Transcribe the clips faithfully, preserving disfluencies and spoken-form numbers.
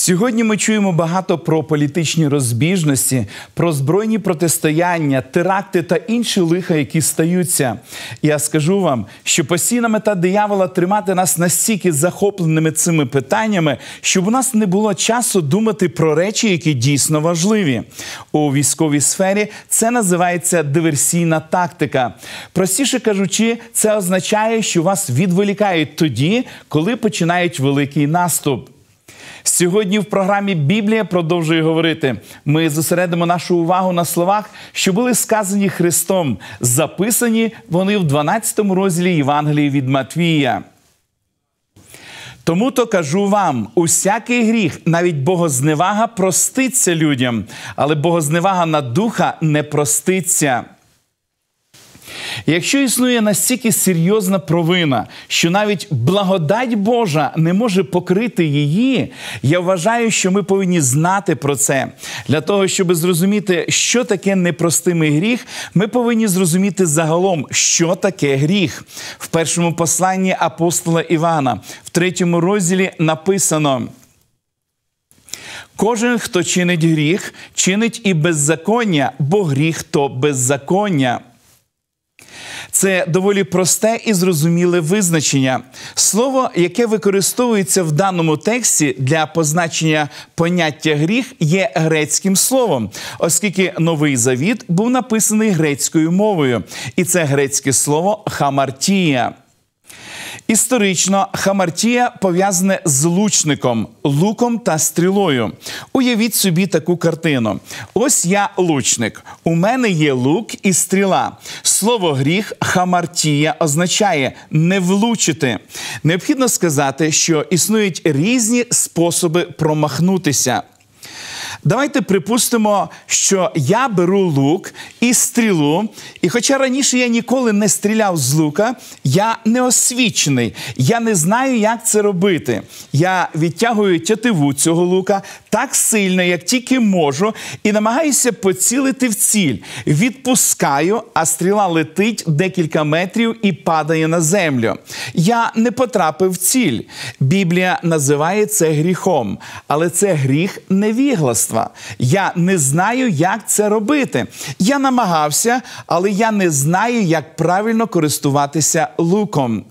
Сьогодні ми чуємо багато про політичні розбіжності, про збройні протистояння, теракти та інші лиха, які стаються. Я скажу вам, що постійна мета диявола – тримати нас настільки захопленими цими питаннями, щоб у нас не було часу думати про речі, які дійсно важливі. У військовій сфері це називається диверсійна тактика. Простіше кажучи, це означає, що вас відволікають тоді, коли починають великий наступ. Сьогодні в програмі «Біблія» продовжує говорити. Ми зосередимо нашу увагу на словах, що були сказані Христом. Записані вони в дванадцятому розділі Євангелії від Матвія. «Тому-то кажу вам, усякий гріх, навіть богозневага проститься людям, але богозневага на духа не проститься». Якщо існує настільки серйозна провина, що навіть благодать Божа не може покрити її, я вважаю, що ми повинні знати про це. Для того, щоб зрозуміти, що таке непростимий гріх, ми повинні зрозуміти загалом, що таке гріх. В першому посланні апостола Івана, в третьому розділі написано: «Кожен, хто чинить гріх, чинить і беззаконня, бо гріх – то беззаконня». Це доволі просте і зрозуміле визначення. Слово, яке використовується в даному тексті для позначення поняття «гріх», є грецьким словом, оскільки Новий Завіт був написаний грецькою мовою. І це грецьке слово «хамартія». Історично хамартія пов'язане з лучником, луком та стрілою. Уявіть собі таку картину. Ось я лучник, у мене є лук і стріла. Слово «гріх» хамартія означає «не влучити». Необхідно сказати, що існують різні способи промахнутися. Давайте припустимо, що я беру лук і стрілу, і хоча раніше я ніколи не стріляв з лука, я неосвічений, я не знаю, як це робити. Я відтягую тятиву цього лука так сильно, як тільки можу, і намагаюся поцілити в ціль. Відпускаю, а стріла летить декілька метрів і падає на землю. Я не потрапив в ціль. Біблія називає це гріхом, але це гріх невігластва. Я не знаю, як це робити. Я намагався, але я не знаю, як правильно користуватися луком.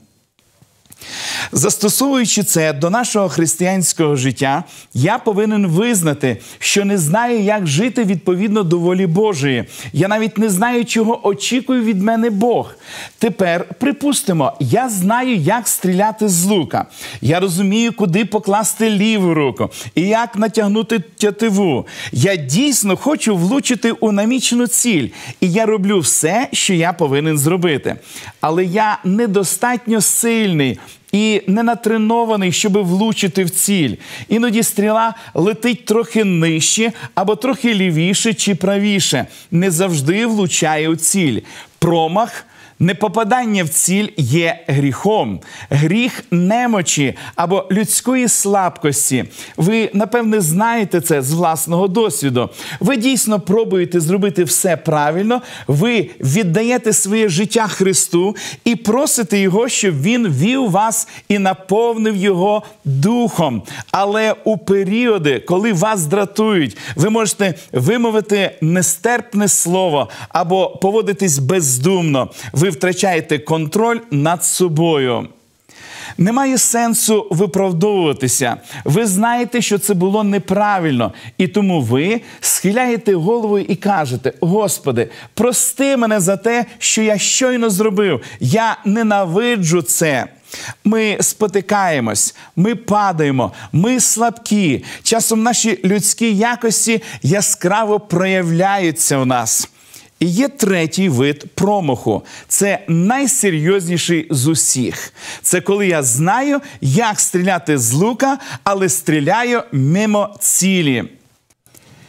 Застосовуючи це до нашого християнського життя, я повинен визнати, що не знаю, як жити відповідно до волі Божої. Я навіть не знаю, чого очікує від мене Бог. Тепер, припустимо, я знаю, як стріляти з лука. Я розумію, куди покласти ліву руку і як натягнути тятиву. Я дійсно хочу влучити у намічену ціль, і я роблю все, що я повинен зробити. Але я недостатньо сильний і не натренований, щоб влучити в ціль. Іноді стріла летить трохи нижче або трохи лівіше чи правіше. Не завжди влучає у ціль. Промах, непопадання в ціль є гріхом. Гріх немочі або людської слабкості. Ви, напевне, знаєте це з власного досвіду. Ви дійсно пробуєте зробити все правильно, ви віддаєте своє життя Христу і просите Його, щоб Він вів вас і наповнив Його духом. Але у періоди, коли вас дратують, ви можете вимовити нестерпне слово або поводитись бездумно. Ви втрачаєте контроль над собою. Немає сенсу виправдовуватися. Ви знаєте, що це було неправильно. І тому ви схиляєте голову і кажете: «Господи, прости мене за те, що я щойно зробив. Я ненавиджу це». Ми спотикаємось, ми падаємо, ми слабкі. Часом наші людські якості яскраво проявляються в нас. І є третій вид промаху. Це найсерйозніший з усіх. Це коли я знаю, як стріляти з лука, але стріляю мимо цілі.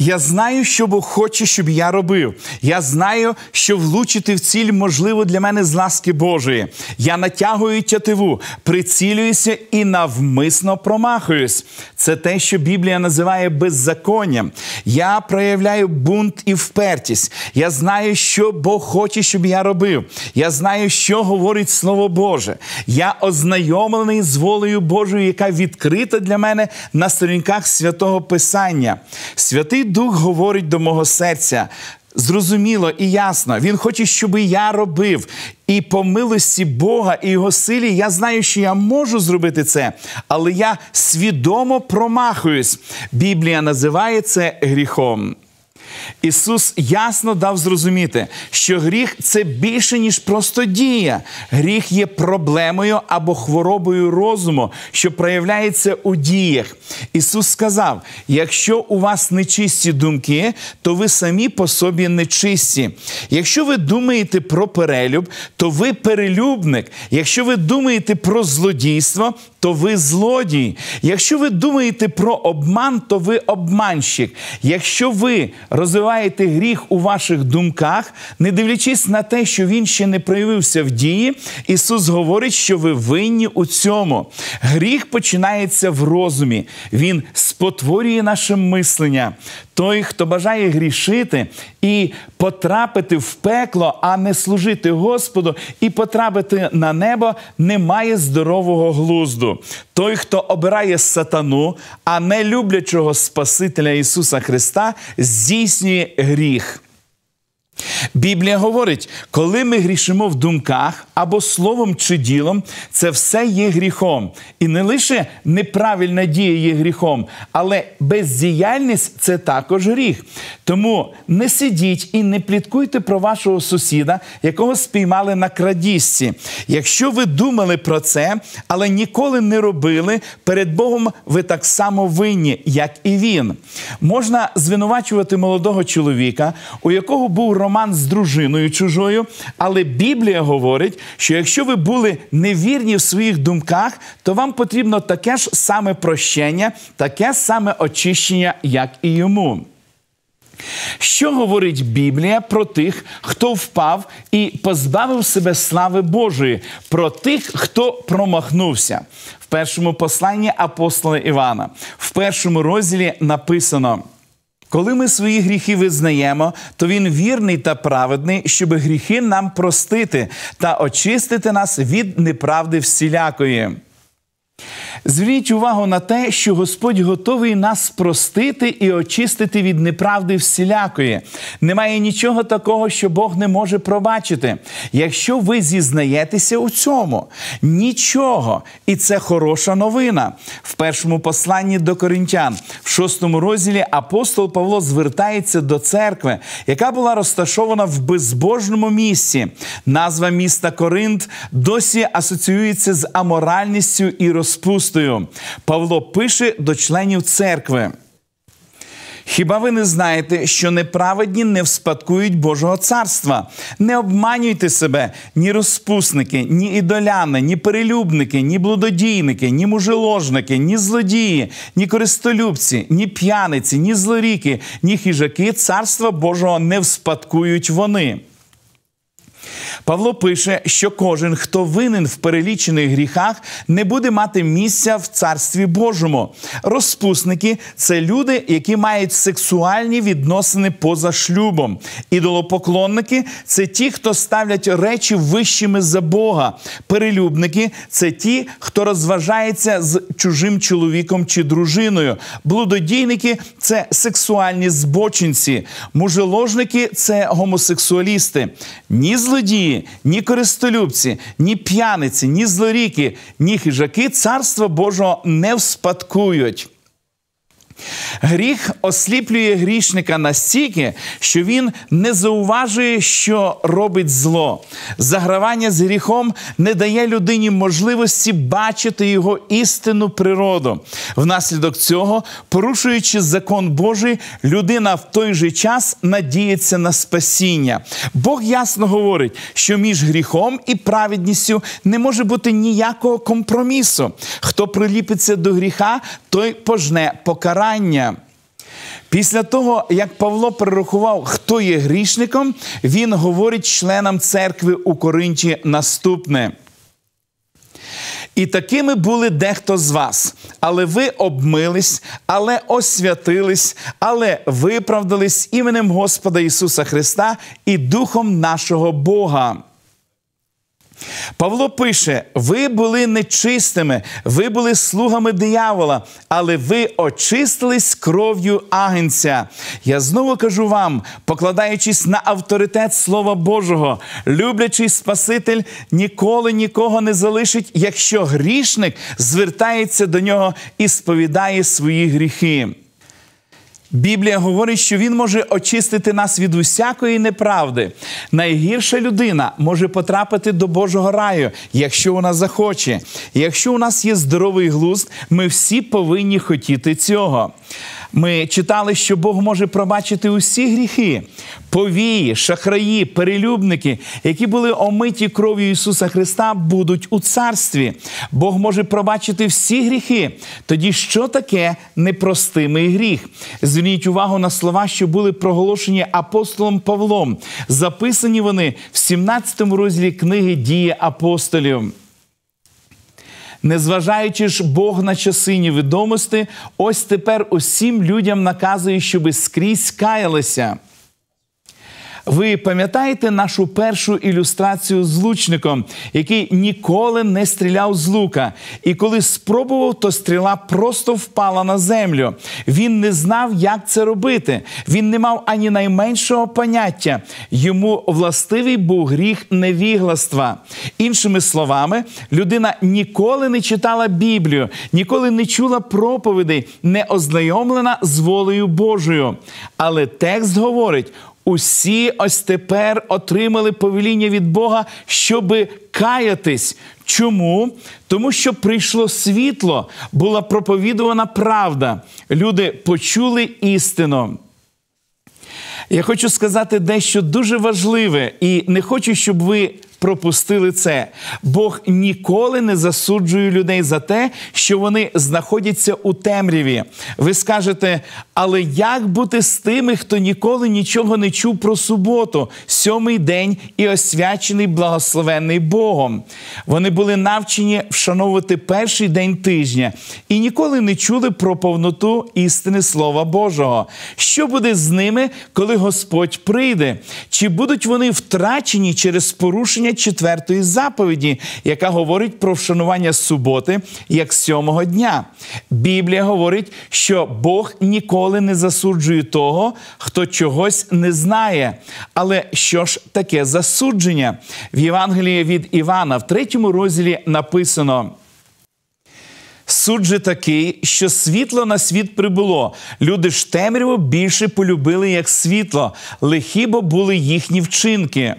Я знаю, що Бог хоче, щоб я робив. Я знаю, що влучити в ціль можливо для мене з ласки Божої. Я натягую тятиву, прицілююся і навмисно промахуюсь. Це те, що Біблія називає беззаконням. Я проявляю бунт і впертість. Я знаю, що Бог хоче, щоб я робив. Я знаю, що говорить Слово Боже. Я ознайомлений з волею Божою, яка відкрита для мене на сторінках Святого Писання. Святий Дух говорить до мого серця зрозуміло і ясно. Він хоче, щоб я робив. І по милості Бога і Його силі я знаю, що я можу зробити це, але я свідомо промахуюсь. Біблія називає це гріхом. Ісус ясно дав зрозуміти, що гріх – це більше, ніж просто дія. Гріх є проблемою або хворобою розуму, що проявляється у діях. Ісус сказав, якщо у вас нечисті думки, то ви самі по собі нечисті. Якщо ви думаєте про перелюб, то ви перелюбник. Якщо ви думаєте про злодійство, то ви злодій. Якщо ви думаєте про обман, то ви обманщик. Якщо ви розвиваєте гріх у ваших думках, не дивлячись на те, що він ще не проявився в дії, Ісус говорить, що ви винні у цьому. Гріх починається в розумі. Він спотворює наше мислення. Той, хто бажає грішити і потрапити в пекло, а не служити Господу і потрапити на небо, не має здорового глузду. Той, хто обирає сатану, а не люблячого Спасителя Ісуса Христа, здійснює гріх. Біблія говорить, коли ми грішимо в думках або словом чи ділом, це все є гріхом. І не лише неправильна дія є гріхом, але бездіяльність – це також гріх. Тому не сидіть і не пліткуйте про вашого сусіда, якого спіймали на крадіжці. Якщо ви думали про це, але ніколи не робили, перед Богом ви так само винні, як і він. Можна звинувачувати молодого чоловіка, у якого був роман з дружиною чужою, але Біблія говорить, що якщо ви були невірні в своїх думках, то вам потрібно таке ж саме прощення, таке саме очищення, як і йому. Що говорить Біблія про тих, хто впав і позбавив себе слави Божої, про тих, хто промахнувся? В першому посланні апостола Івана, в першому розділі написано: коли ми свої гріхи визнаємо, то Він вірний та праведний, щоб гріхи нам простити та очистити нас від неправди всілякої. Зверніть увагу на те, що Господь готовий нас простити і очистити від неправди всілякої. Немає нічого такого, що Бог не може пробачити. Якщо ви зізнаєтеся у цьому, нічого. І це хороша новина. В першому посланні до Коринтян, в шостому розділі, апостол Павло звертається до церкви, яка була розташована в безбожному місці. Назва міста Коринт досі асоціюється з аморальністю і розпустою. Павло пише до членів церкви: «Хіба ви не знаєте, що неправедні не вспадкують Божого царства? Не обманюйте себе, ні розпусники, ні ідоляни, ні перелюбники, ні блудодійники, ні мужеложники, ні злодії, ні користолюбці, ні п'яниці, ні злоріки, ні хижаки царства Божого не вспадкують вони». Павло пише, що кожен, хто винен в перелічених гріхах, не буде мати місця в Царстві Божому. Розпусники – це люди, які мають сексуальні відносини поза шлюбом. Ідолопоклонники – це ті, хто ставлять речі вищими за Бога. Перелюбники – це ті, хто розважається з чужим чоловіком чи дружиною. Блудодійники – це сексуальні збочинці. Мужеложники – це гомосексуалісти. Ні злодії, ні користолюбці, ні п'яниці, ні злоріки, ні хижаки Царства Божого не вспадкують. Гріх осліплює грішника настільки, що він не зауважує, що робить зло. Загравання з гріхом не дає людині можливості бачити його істинну природу. Внаслідок цього, порушуючи закон Божий, людина в той же час надіється на спасіння. Бог ясно говорить, що між гріхом і праведністю не може бути ніякого компромісу. Хто приліпиться до гріха, той пожне покарання. Після того, як Павло перерахував, хто є грішником, він говорить членам церкви у Коринті наступне. «І такими були дехто з вас, але ви обмились, але освятились, але виправдались іменем Господа Ісуса Христа і Духом нашого Бога». Павло пише, ви були нечистими, ви були слугами диявола, але ви очистились кров'ю агнця. Я знову кажу вам, покладаючись на авторитет Слова Божого, люблячий Спаситель ніколи нікого не залишить, якщо грішник звертається до нього і сповідає свої гріхи. Біблія говорить, що Він може очистити нас від усякої неправди. Найгірша людина може потрапити до Божого раю, якщо вона захоче. Якщо у нас є здоровий глузд, ми всі повинні хотіти цього. Ми читали, що Бог може пробачити усі гріхи. Повії, шахраї, перелюбники, які були омиті кров'ю Ісуса Христа, будуть у царстві. Бог може пробачити всі гріхи. Тоді що таке непростимий гріх? Зверніть увагу на слова, що були проголошені апостолом Павлом. Записані вони в сімнадцятому розділі книги «Дії апостолів». Незважаючи ж Бог на часи невідомості, ось тепер усім людям наказує, щоби скрізь каялися. Ви пам'ятаєте нашу першу ілюстрацію з лучником, який ніколи не стріляв з лука. І коли спробував, то стріла просто впала на землю. Він не знав, як це робити. Він не мав ані найменшого поняття. Йому властивий був гріх невігластва. Іншими словами, людина ніколи не читала Біблію, ніколи не чула проповідей, не ознайомлена з волею Божою. Але текст говорить, усі ось тепер отримали повеління від Бога, щоби каятись. Чому? Тому що прийшло світло, була проповідувана правда. Люди почули істину. Я хочу сказати дещо дуже важливе, і не хочу, щоб ви пропустили це. Бог ніколи не засуджує людей за те, що вони знаходяться у темряві. Ви скажете, але як бути з тими, хто ніколи нічого не чув про суботу, сьомий день і освячений, благословенний Богом? Вони були навчені вшановувати перший день тижня і ніколи не чули про повноту істини Слова Божого. Що буде з ними, коли Господь прийде? Чи будуть вони втрачені через порушення четвертої заповіді, яка говорить про вшанування суботи як сьомого дня? Біблія говорить, що Бог ніколи не засуджує того, хто чогось не знає. Але що ж таке засудження? В Євангелії від Івана в третьому розділі написано: «Суд же такий, що світло на світ прибуло. Люди ж темряву більше полюбили, як світло. Лихі бо були їхні вчинки».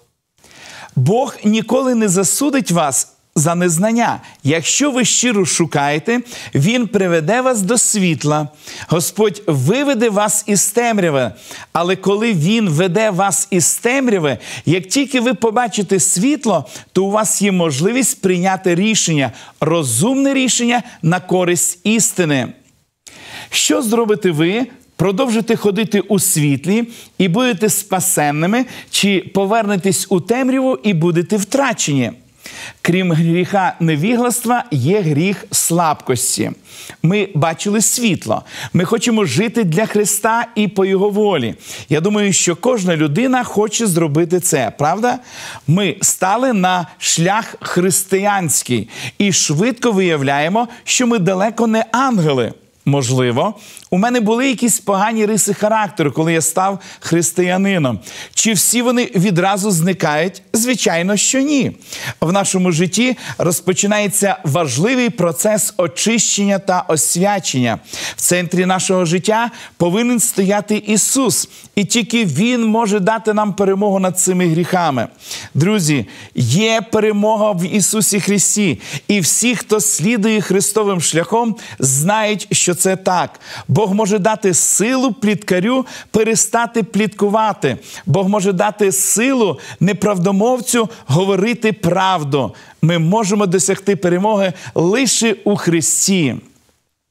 Бог ніколи не засудить вас за незнання. Якщо ви щиро шукаєте, Він приведе вас до світла. Господь виведе вас із темряви. Але коли Він веде вас із темряви, як тільки ви побачите світло, то у вас є можливість прийняти рішення, розумне рішення на користь істини. Що зробите ви? Продовжите ходити у світлі і будете спасенними, чи повернетесь у темряву і будете втрачені? Крім гріха невігластва, є гріх слабкості. Ми бачили світло. Ми хочемо жити для Христа і по Його волі. Я думаю, що кожна людина хоче зробити це, правда? Ми стали на шлях християнський і швидко виявляємо, що ми далеко не ангели. Можливо, у мене були якісь погані риси характеру, коли я став християнином. Чи всі вони відразу зникають? Звичайно, що ні. В нашому житті розпочинається важливий процес очищення та освячення. В центрі нашого життя повинен стояти Ісус. І тільки Він може дати нам перемогу над цими гріхами. Друзі, є перемога в Ісусі Христі. І всі, хто слідує Христовим шляхом, знають, що це так. Бог може дати силу пліткарю перестати пліткувати. Бог може дати силу неправдомовцю говорити правду. Ми можемо досягти перемоги лише у Христі.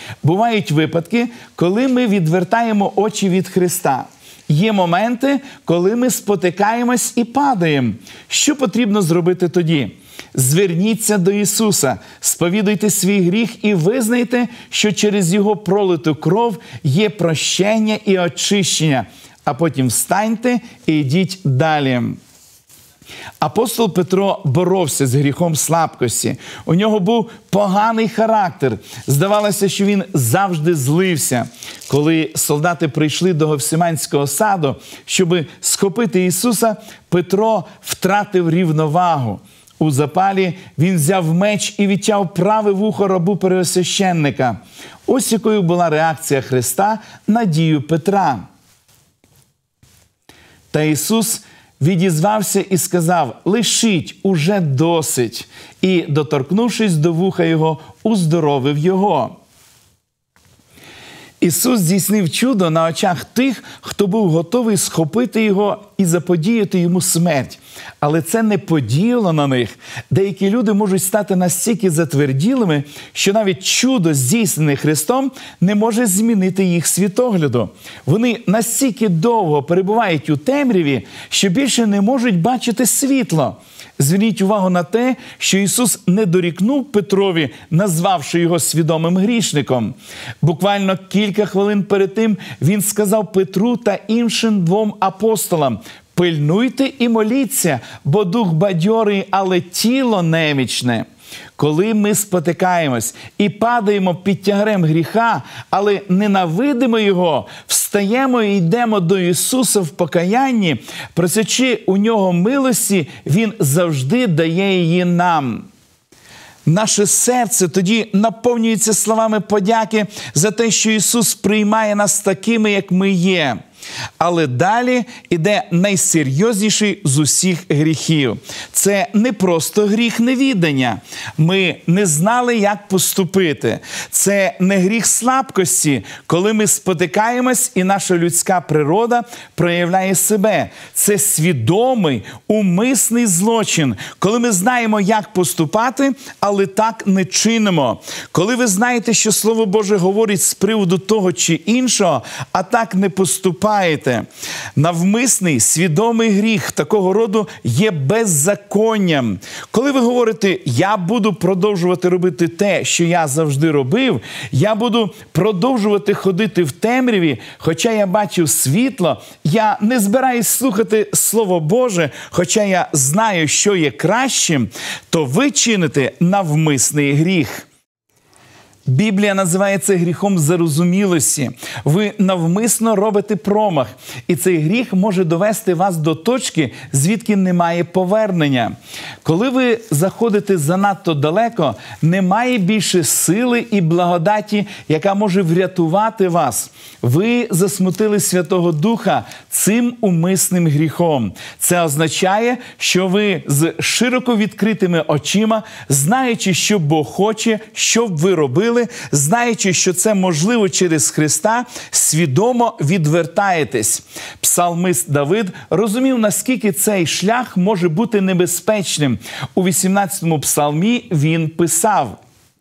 Бувають випадки, коли ми відвертаємо очі від Христа. Є моменти, коли ми спотикаємось і падаємо. Що потрібно зробити тоді? Зверніться до Ісуса, сповідуйте свій гріх і визнайте, що через Його пролиту кров є прощення і очищення, а потім встаньте і йдіть далі. Апостол Петро боровся з гріхом слабкості. У нього був поганий характер. Здавалося, що він завжди злився. Коли солдати прийшли до Гефсиманського саду, щоб схопити Ісуса, Петро втратив рівновагу. У запалі він взяв меч і відтяв праве вухо рабу первосвященника. Ось якою була реакція Христа на дію Петра. Та Ісус відізвався і сказав: «Лишіть, уже досить». І, доторкнувшись до вуха його, уздоровив його. Ісус здійснив чудо на очах тих, хто був готовий схопити його і заподіяти йому смерть. Але це не подіяло на них. Деякі люди можуть стати настільки затверділими, що навіть чудо, здійснене Христом, не може змінити їх світогляду. Вони настільки довго перебувають у темряві, що більше не можуть бачити світло. Зверніть увагу на те, що Ісус не дорікнув Петрові, назвавши його свідомим грішником. Буквально кілька хвилин перед тим Він сказав Петру та іншим двом апостолам: «Пильнуйте і моліться, бо дух бадьорий, але тіло немічне». Коли ми спотикаємось і падаємо під тягарем гріха, але ненавидимо його, встаємо і йдемо до Ісуса в покаянні, просячи у Нього милості, Він завжди дає її нам. Наше серце тоді наповнюється словами подяки за те, що Ісус приймає нас такими, як ми є. Але далі йде найсерйозніший з усіх гріхів. Це не просто гріх невідання. Ми не знали, як поступити. Це не гріх слабкості, коли ми спотикаємось і наша людська природа проявляє себе. Це свідомий, умисний злочин, коли ми знаємо, як поступати, але так не чинимо. Коли ви знаєте, що Слово Боже говорить з приводу того чи іншого, а так не поступаєте. Навмисний, свідомий гріх такого роду є беззаконням. Коли ви говорите: «Я буду продовжувати робити те, що я завжди робив, я буду продовжувати ходити в темряві, хоча я бачив світло, я не збираюсь слухати Слово Боже, хоча я знаю, що є кращим», то ви чините навмисний гріх. Біблія називає це гріхом зарозумілості. Ви навмисно робите промах, і цей гріх може довести вас до точки, звідки немає повернення. Коли ви заходите занадто далеко, немає більше сили і благодаті, яка може врятувати вас. Ви засмутили Святого Духа цим умисним гріхом. Це означає, що ви з широко відкритими очима, знаючи, що Бог хоче, щоб ви робили, знаючи, що це можливо через Христа, свідомо відвертаєтесь. Псалмист Давид розумів, наскільки цей шлях може бути небезпечним. У вісімнадцятому псалмі він писав: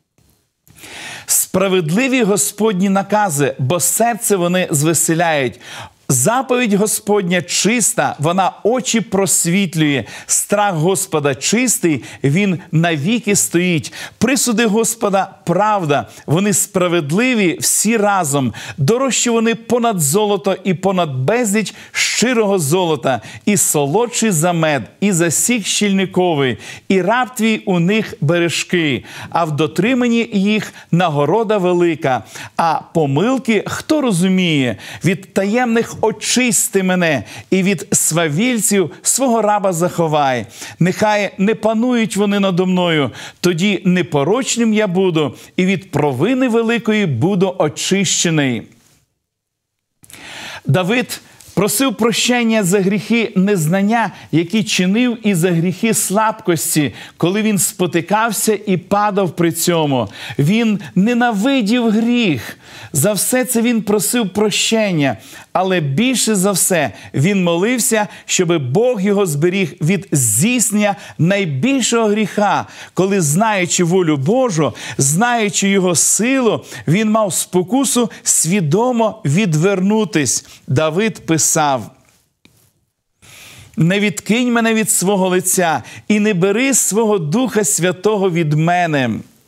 «Справедливі Господні накази, бо серце вони звеселяють. Заповідь Господня чиста, вона очі просвітлює. Страх Господа чистий, він навіки стоїть. Присуди Господа – правда, вони справедливі всі разом. Дорожчі вони понад золото і понад безліч щирого золота, і солодші за мед, і за сік щільниковий, і раб твій у них бережки, а в дотриманні їх нагорода велика. А помилки хто розуміє? Від таємних очисти мене, і від свавільців свого раба заховай. Нехай не панують вони надо мною, тоді непорочним я буду, і від провини великої буду очищений». Давид просив прощення за гріхи незнання, які чинив, і за гріхи слабкості, коли він спотикався і падав при цьому. Він ненавидів гріх. За все це він просив прощення. Але більше за все він молився, щоб Бог його зберіг від здійснення найбільшого гріха, коли, знаючи волю Божу, знаючи його силу, він мав спокусу свідомо відвернутись. Давид писав: «Не відкинь мене від свого лиця і не бери свого Духа Святого від мене».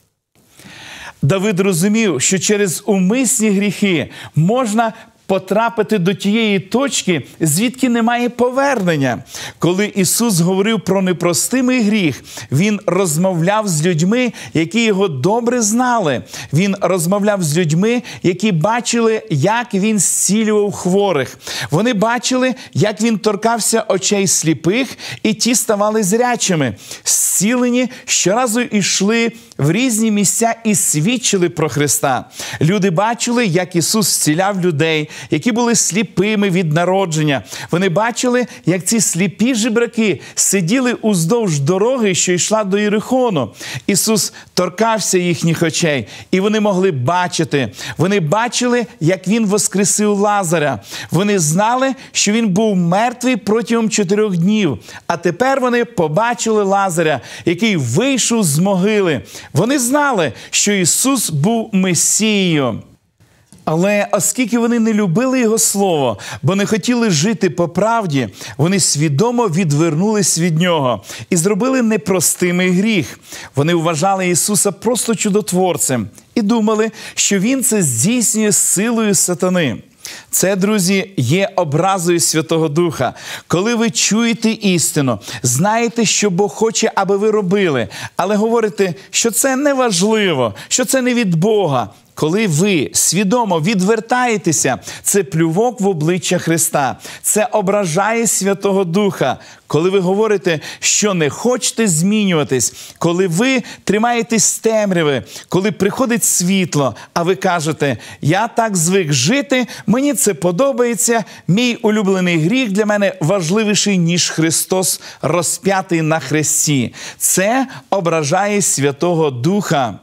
Давид розумів, що через умисні гріхи можна потрапити до тієї точки, звідки немає повернення. Коли Ісус говорив про непростимий гріх, Він розмовляв з людьми, які Його добре знали. Він розмовляв з людьми, які бачили, як Він зцілював хворих. Вони бачили, як Він торкався очей сліпих, і ті ставали зрячими. Зцілені щоразу йшли в різні місця і свідчили про Христа. Люди бачили, як Ісус зціляв людей, які були сліпими від народження. Вони бачили, як ці сліпі жебраки сиділи уздовж дороги, що йшла до Єрихону. Ісус торкався їхніх очей, і вони могли бачити. Вони бачили, як Він воскресив Лазаря. Вони знали, що він був мертвий протягом чотирьох днів. А тепер вони побачили Лазаря, який вийшов з могили. Вони знали, що Ісус був Месією. Але оскільки вони не любили Його Слово, бо не хотіли жити по правді, вони свідомо відвернулись від Нього і зробили непростимий гріх. Вони вважали Ісуса просто чудотворцем і думали, що Він це здійснює силою сатани. Це, друзі, є образою Святого Духа. Коли ви чуєте істину, знаєте, що Бог хоче, аби ви робили, але говорите, що це неважливо, що це не від Бога. Коли ви свідомо відвертаєтеся, це плювок в обличчя Христа. Це ображає Святого Духа. Коли ви говорите, що не хочете змінюватись, коли ви тримаєтесь темряви, коли приходить світло, а ви кажете, я так звик жити, мені це подобається, мій улюблений гріх для мене важливіший, ніж Христос розп'ятий на хресті. Це ображає Святого Духа.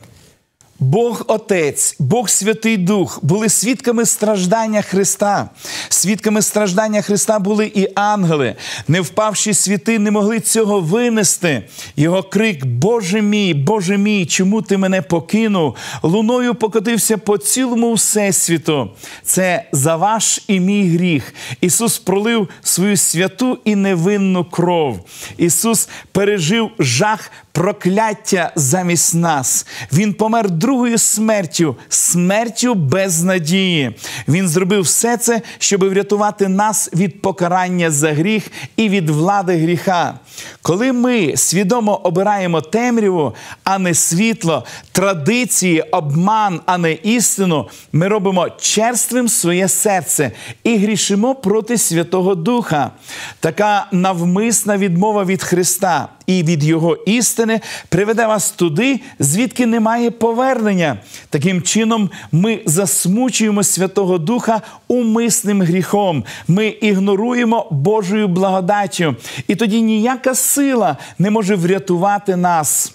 Бог Отець, Бог Святий Дух були свідками страждання Христа. Свідками страждання Христа були і ангели. Не впавші світи не могли цього винести. Його крик «Боже мій, Боже мій, чому ти мене покинув?» луною покотився по цілому всесвіту. Це за ваш і мій гріх. Ісус пролив свою святу і невинну кров. Ісус пережив жах прокляття замість нас. Він помер другою смертю, смертю без надії. Він зробив все це, щоб врятувати нас від покарання за гріх і від влади гріха. Коли ми свідомо обираємо темряву, а не світло, традиції, обман, а не істину, ми робимо черствим своє серце і грішимо проти Святого Духа. Така навмисна відмова від Христа і від Його істини приведе вас туди, звідки немає повернення. Таким чином, ми засмучуємо Святого Духа умисним гріхом. Ми ігноруємо Божою благодаттю. І тоді ніяка сила не може врятувати нас.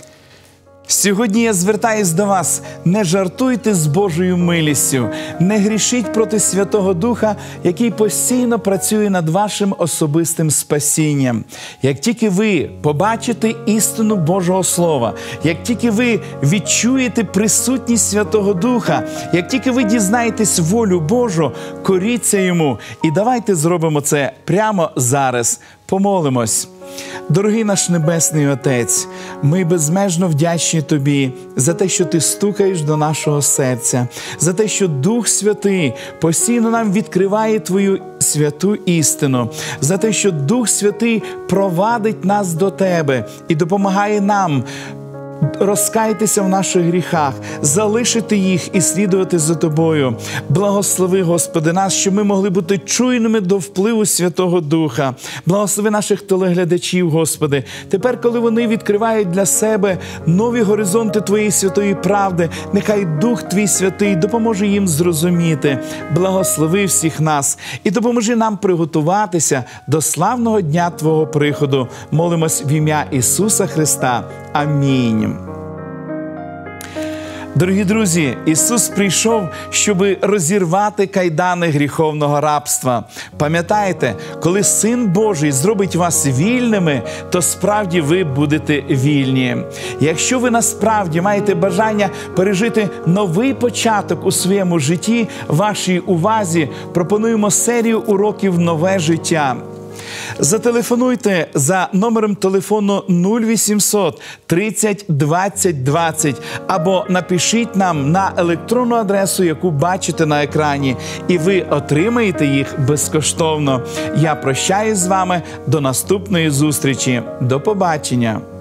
Сьогодні я звертаюсь до вас, не жартуйте з Божою милістю, не грішіть проти Святого Духа, який постійно працює над вашим особистим спасінням. Як тільки ви побачите істину Божого Слова, як тільки ви відчуєте присутність Святого Духа, як тільки ви дізнаєтесь волю Божу, коріться Йому. І давайте зробимо це прямо зараз. Помолимось. Дорогий наш Небесний Отець, ми безмежно вдячні Тобі за те, що Ти стукаєш до нашого серця, за те, що Дух Святий постійно нам відкриває Твою святу істину, за те, що Дух Святий провадить нас до Тебе і допомагає нам розкаятися в наших гріхах, залишити їх і слідувати за Тобою. Благослови, Господи, нас, щоб ми могли бути чуйними до впливу Святого Духа. Благослови наших телеглядачів, Господи. Тепер, коли вони відкривають для себе нові горизонти Твоєї святої правди, нехай Дух Твій Святий допоможе їм зрозуміти. Благослови всіх нас і допоможи нам приготуватися до славного дня Твого приходу. Молимось в ім'я Ісуса Христа. Амінь. Дорогі друзі, Ісус прийшов, щоб розірвати кайдани гріховного рабства. Пам'ятайте, коли Син Божий зробить вас вільними, то справді ви будете вільні. Якщо ви насправді маєте бажання пережити новий початок у своєму житті, вашій увазі пропонуємо серію уроків «Нове життя». Зателефонуйте за номером телефону нуль вісімсот тридцять двадцять двадцять або напишіть нам на електронну адресу, яку бачите на екрані, і ви отримаєте їх безкоштовно. Я прощаюсь з вами до наступної зустрічі. До побачення!